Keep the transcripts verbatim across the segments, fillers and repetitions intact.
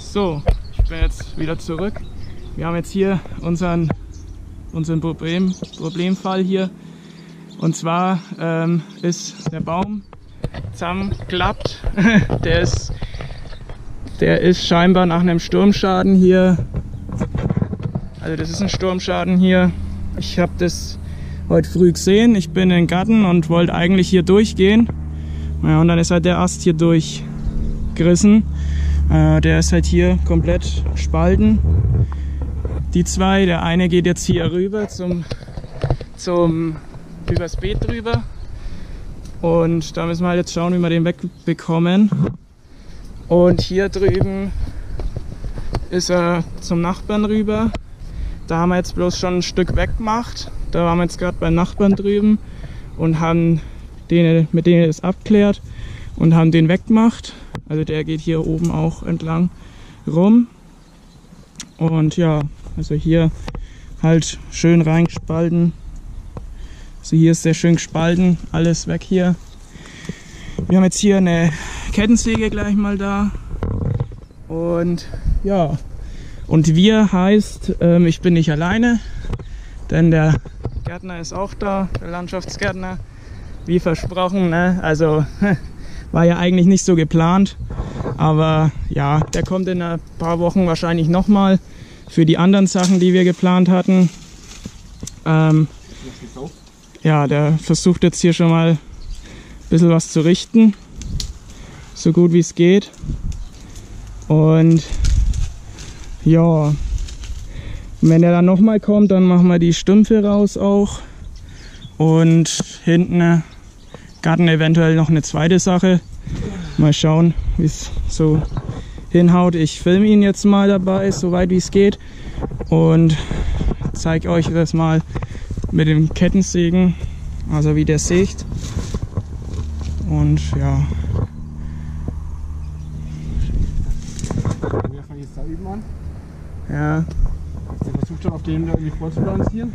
So, ich bin jetzt wieder zurück. Wir haben jetzt hier unseren, unseren Problem, Problemfall hier. Und zwar ähm, ist der Baum zusammengeklappt. der, ist, der ist scheinbar nach einem Sturmschaden hier. Also das ist ein Sturmschaden hier. Ich habe das heute früh gesehen. Ich bin in den Garten und wollte eigentlich hier durchgehen. Ja, und dann ist halt der Ast hier durchgerissen. Äh, der ist halt hier komplett spalten. Die zwei, der eine geht jetzt hier rüber zum, zum übers Beet drüber. Und da müssen wir halt jetzt schauen, wie wir den wegbekommen. Und hier drüben ist er zum Nachbarn rüber. Da haben wir jetzt bloß schon ein Stück weggemacht. Da waren wir jetzt gerade beim Nachbarn drüben und haben den, mit denen das abklärt und haben den weggemacht. Also der geht hier oben auch entlang rum. Und ja, also hier halt schön reingespalten. Also hier ist sehr schön gespalten, alles weg hier. Wir haben jetzt hier eine Kettensäge gleich mal da. Und ja, und wir heißt, ähm, ich bin nicht alleine, denn der Gärtner ist auch da, der Landschaftsgärtner, wie versprochen, ne? Also war ja eigentlich nicht so geplant, aber ja, der kommt in ein paar Wochen wahrscheinlich nochmal für die anderen Sachen, die wir geplant hatten. Ähm, ja, der versucht jetzt hier schon mal ein bisschen was zu richten, so gut wie es geht. Und ja, wenn der dann nochmal kommt, dann machen wir die Stümpfe raus auch. Und hinten Garten eventuell noch eine zweite Sache. Mal schauen, wie es so hinhaut. Ich filme ihn jetzt mal dabei, so weit wie es geht. Und zeige euch das mal mit dem Kettensägen, also wie der sägt. Und ja. Wir fangen jetzt da üben an. Ja. Der versucht schon auf den da irgendwie vorzubalancieren.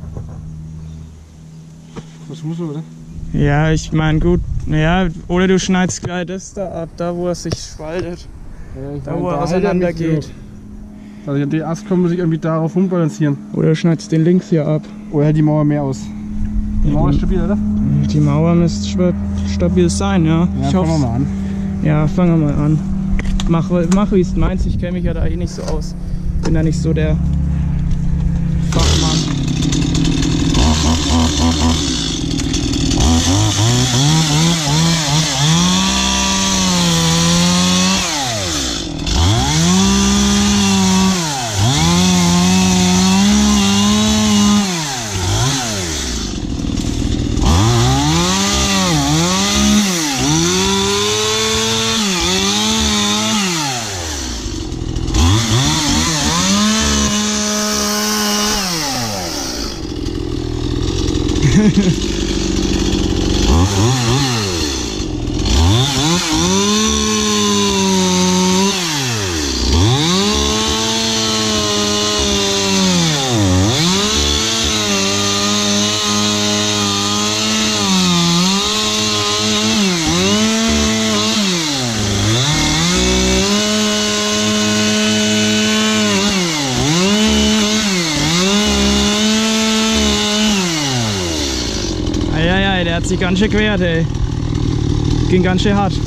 Das muss man, oder? Ja, ich meine gut, ja, oder du schneidest gleich das da ab, da wo er sich spaltet, Ja, ich da meine, wo er da auseinander halt er geht. nicht so. Also der Ast kann man sich irgendwie darauf rumbalancieren. Oder du schneidest den links hier ab. Oder hält die Mauer mehr aus. Die Mauer ist stabil, oder? Die Mauer müsste stabil sein, ja. Ja, ich fangen wir hoffe. mal an. Ja, fangen wir mal an. Mach, mach wie es meinst, ich kenne mich ja da eh nicht so aus. Bin da nicht so der Fachmann. Der hat sich ganz schön quert, ey. Ging ganz schön hart.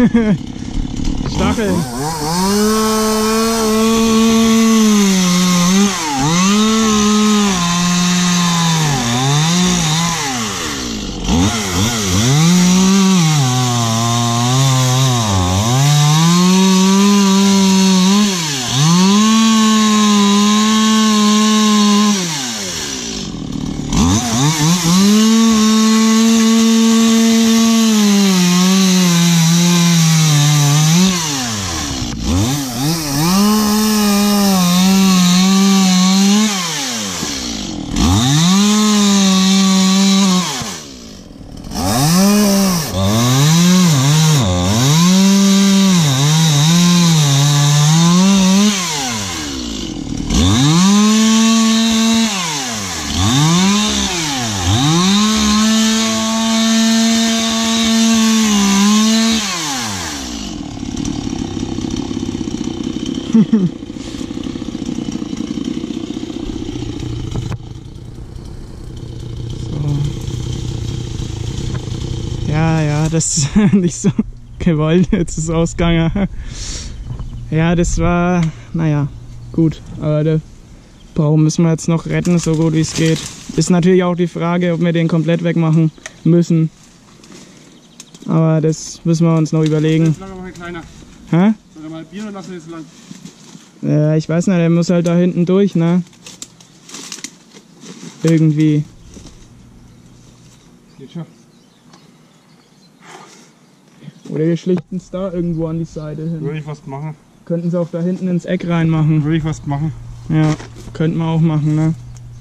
Stacheln. So. Ja, ja, das ist nicht so gewollt, jetzt ist es ausgegangen. Ja, das war, naja, gut, aber der Baum müssen wir jetzt noch retten, so gut wie es geht. Ist natürlich auch die Frage, ob wir den komplett wegmachen müssen. Aber das müssen wir uns noch überlegen. Jetzt lang aber ein kleiner. Hä? Soll er mal Bier oder lassen wir jetzt lang? Ja, ich weiß nicht, der muss halt da hinten durch, ne? Irgendwie. Geht schon. Oder wir schlichten es da irgendwo an die Seite hin. Würde ich fast machen. Könnten sie auch da hinten ins Eck reinmachen. Würde ich fast machen. Ja, könnten wir auch machen, ne?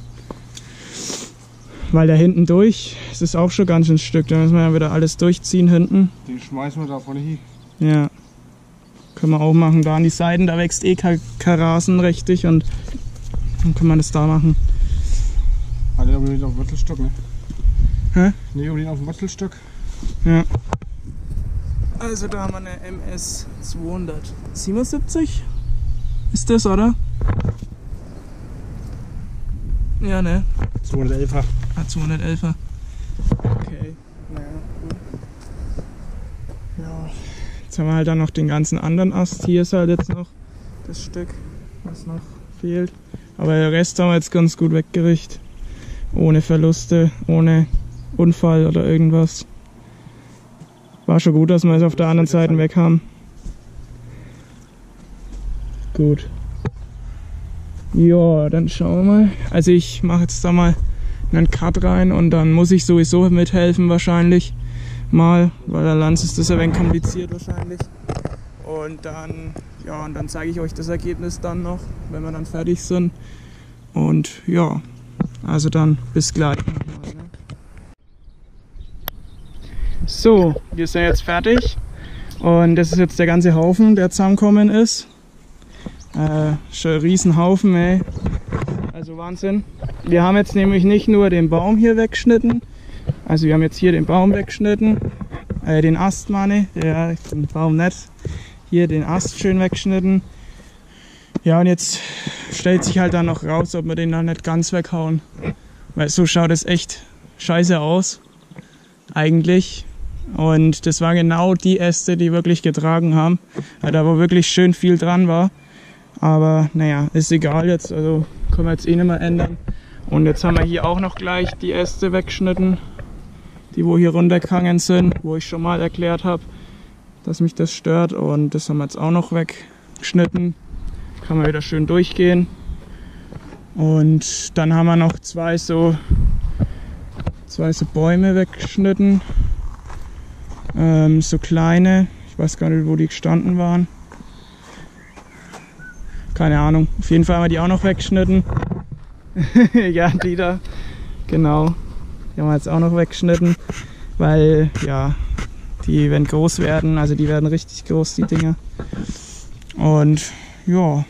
Weil da hinten durch, es ist auch schon ganz schön ein Stück, da müssen wir ja wieder alles durchziehen hinten. Den schmeißen wir da vorne hin. Ja, können wir auch machen. Da an die Seiten, da wächst eh kein Rasen richtig und dann kann man das da machen. Halt nicht unbedingt auf dem Wurzelstock, ne? Hä? Nicht unbedingt auf dem Wurzelstock. Ja. Also da haben wir eine M S zweihundertsiebenundsiebzig. Ist das, oder? Ja, ne? zweihundertelfer. Ah, zweihundertelfer. Okay, naja, gut. Ja. Jetzt haben wir halt dann noch den ganzen anderen Ast. Hier ist halt jetzt noch das Stück, was noch fehlt. Aber der Rest haben wir jetzt ganz gut weggerichtet. Ohne Verluste, ohne Unfall oder irgendwas. War schon gut, dass wir es auf der anderen Seite weg haben. Gut. Ja, dann schauen wir mal. Also ich mache jetzt da mal einen Cut rein und dann muss ich sowieso mithelfen wahrscheinlich mal, weil der Lanz ist das ein wenig kompliziert wahrscheinlich. Und dann, ja, und dann zeige ich euch das Ergebnis dann noch, wenn wir dann fertig sind. Und ja, also dann bis gleich. So, wir sind jetzt fertig und das ist jetzt der ganze Haufen, der zusammengekommen ist. Äh, schon ein Riesenhaufen, ey. Also Wahnsinn. Wir haben jetzt nämlich nicht nur den Baum hier weggeschnitten, also wir haben jetzt hier den Baum weggeschnitten, äh, den Ast meine, ja, den Baum nicht, hier den Ast schön weggeschnitten. Ja, und jetzt stellt sich halt dann noch raus, ob wir den dann nicht ganz weghauen, weil so schaut es echt scheiße aus, eigentlich. Und das waren genau die Äste, die wirklich getragen haben, da wo wirklich schön viel dran war. Aber naja, ist egal jetzt, also können wir jetzt eh nicht mehr ändern. Und jetzt haben wir hier auch noch gleich die Äste weggeschnitten, die wo hier runtergegangen sind, wo ich schon mal erklärt habe, dass mich das stört. Und das haben wir jetzt auch noch weggeschnitten. Kann man wieder schön durchgehen. Und dann haben wir noch zwei so, zwei so Bäume weggeschnitten. Ähm, so kleine, ich weiß gar nicht, wo die gestanden waren. Keine Ahnung, auf jeden Fall haben wir die auch noch weggeschnitten. Ja, die da, genau, die haben wir jetzt auch noch weggeschnitten, weil, ja, die werden groß werden, also die werden richtig groß, die Dinger. Und, ja,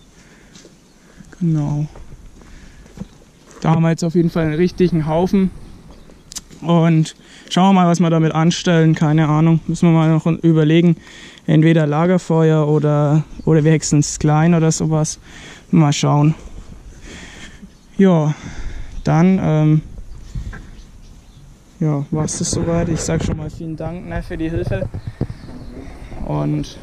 genau. Da haben wir jetzt auf jeden Fall einen richtigen Haufen. Und schauen wir mal, was wir damit anstellen, keine Ahnung, müssen wir mal noch überlegen. Entweder Lagerfeuer oder, oder wir häckseln es klein oder sowas. Mal schauen. Ja, dann ähm, ja, war es das soweit. Ich sage schon mal vielen Dank, ne, für die Hilfe. Und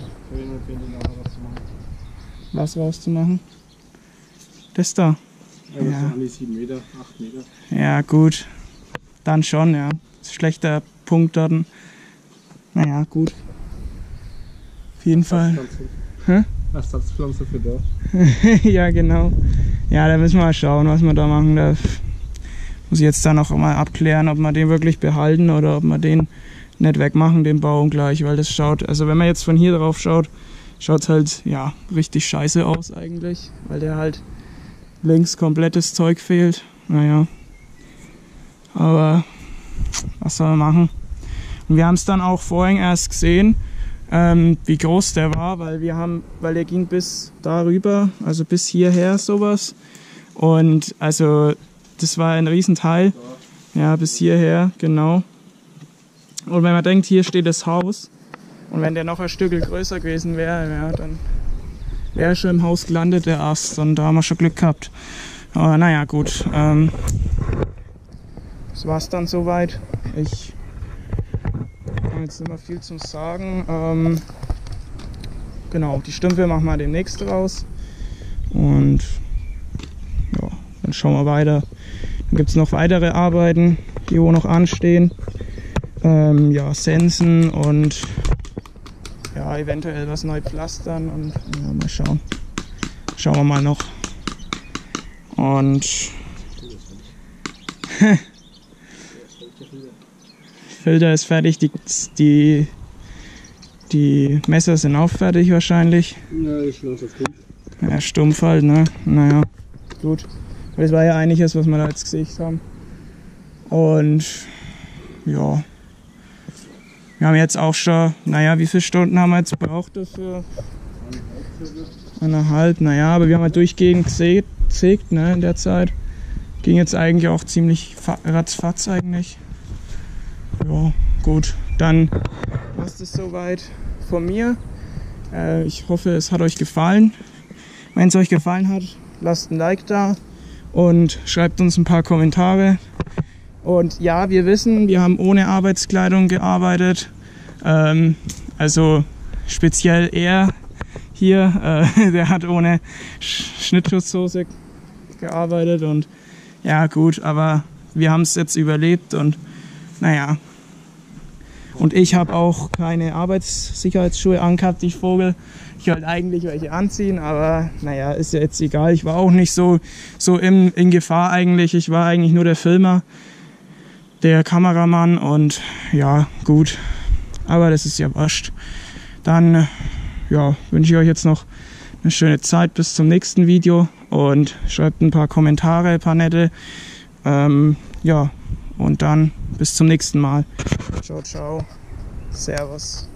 was rauszumachen? Das da. Ja, das Ja. sind an die sieben Meter, acht Meter. Ja, gut. Dann schon, ja. Schlechter Punkt dort. Naja, gut. Auf jeden Fall. Hä? Ersatzpflanze für da. Ja, genau. Ja, da müssen wir mal schauen, was wir da machen. Da muss ich jetzt dann auch mal abklären, ob wir den wirklich behalten oder ob wir den nicht wegmachen, den Baum gleich, weil das schaut, also wenn man jetzt von hier drauf schaut, schaut es halt, ja, richtig scheiße aus eigentlich, weil der halt links komplettes Zeug fehlt. Naja, aber was soll man machen? Und wir haben es dann auch vorhin erst gesehen, ähm, wie groß der war, weil wir haben, weil der ging bis darüber, also bis hierher sowas. Und also das war ein Riesenteil. Ja, bis hierher, genau. Und wenn man denkt, hier steht das Haus, und wenn der noch ein Stück größer gewesen wäre, ja, dann wäre er schon im Haus gelandet, der Ast, und da haben wir schon Glück gehabt. Aber naja, gut. Ähm, das war's dann soweit. Ich habe jetzt nicht mehr viel zu sagen. Ähm, genau, die Stümpfe machen wir demnächst raus. Und ja, dann schauen wir weiter. Dann gibt es noch weitere Arbeiten, die wo noch anstehen. Ähm, ja, Sensen und ja, eventuell was neu pflastern und ja, mal schauen. Schauen wir mal noch. Und Filter ist fertig, die, die, die Messer sind auch fertig wahrscheinlich. Ja, ich lasse das gut. Ja, stumpf halt, ne? Naja, gut. Aber das war ja eigentlich das, was wir da jetzt gesehen haben. Und ja. Wir haben jetzt auch schon, naja, wie viele Stunden haben wir jetzt gebraucht dafür? Eineinhalb, naja, aber wir haben halt durchgehend gesägt, ne, in der Zeit. Ging jetzt eigentlich auch ziemlich ratzfatz eigentlich. Ja, gut, dann war es das soweit von mir. Äh, ich hoffe, es hat euch gefallen. Wenn es euch gefallen hat, lasst ein Like da und schreibt uns ein paar Kommentare. Und ja, wir wissen, wir haben ohne Arbeitskleidung gearbeitet. Ähm, also speziell er hier, äh, der hat ohne Sch Schnittschutzhose gearbeitet. Und ja gut, aber wir haben es jetzt überlebt und naja. Und ich habe auch keine Arbeitssicherheitsschuhe angehabt, ich Vogel. Ich wollte eigentlich welche anziehen, aber naja, ist ja jetzt egal. Ich war auch nicht so, so in, in Gefahr eigentlich. Ich war eigentlich nur der Filmer, der Kameramann und ja, gut. Aber das ist ja wurscht. Dann ja, wünsche ich euch jetzt noch eine schöne Zeit bis zum nächsten Video und schreibt ein paar Kommentare, ein paar nette. Ähm, ja, und dann bis zum nächsten Mal. Ciao, ciao. Servus.